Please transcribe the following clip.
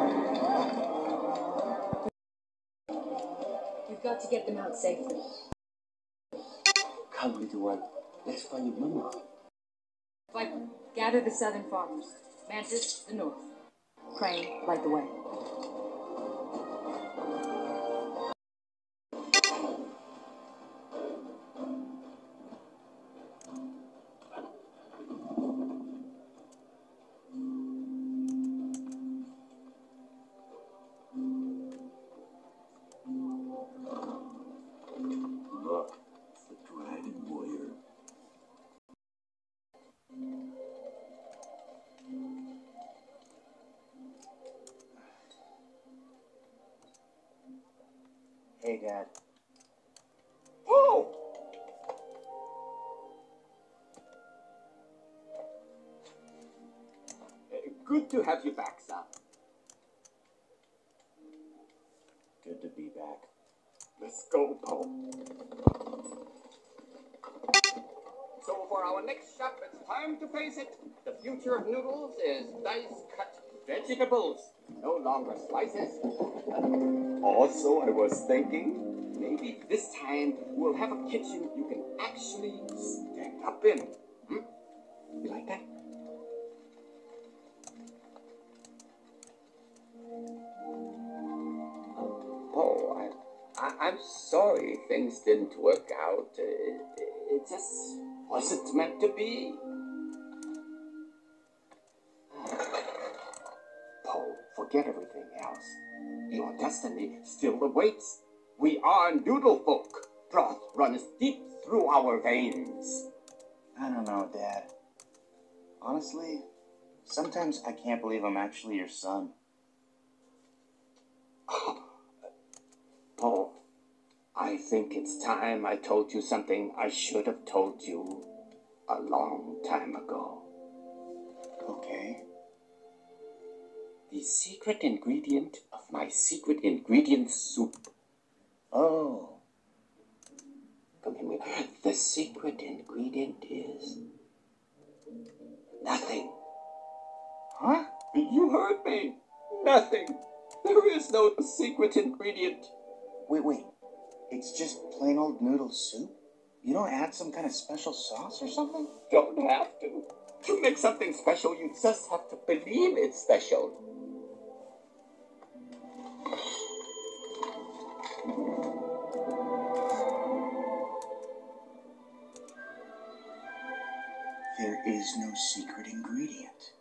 We've got to get them out safely. Come, little one. Let's find your mama. Viper, gather the southern farmers. Mantis, the north. Crane, light the way. Look, it's the dragon warrior. Hey, Dad. Oh! Good to have you back, son. Good to be back. Let's go, Poe. So for our next shop, it's time to face it. The future of noodles is dice-cut vegetables, no longer slices. Also, I was thinking, maybe this time we'll have a kitchen you can actually stand up in. You like that? Oh, I'm sorry things didn't work out. It just wasn't meant to be. Poe, forget everything else. Your destiny still awaits. We are noodle folk. Broth runs deep through our veins. I don't know, Dad. Honestly, sometimes I can't believe I'm actually your son. Poe, I think it's time I told you something I should have told you a long time ago. Okay. The secret ingredient of my secret ingredient soup. Oh. Come here. The secret ingredient is nothing. Huh? You heard me. Nothing. There is no secret ingredient. Wait. It's just plain old noodle soup? You don't add some kind of special sauce or something? Don't have to. To make something special, you just have to believe it's special. There is no secret ingredient.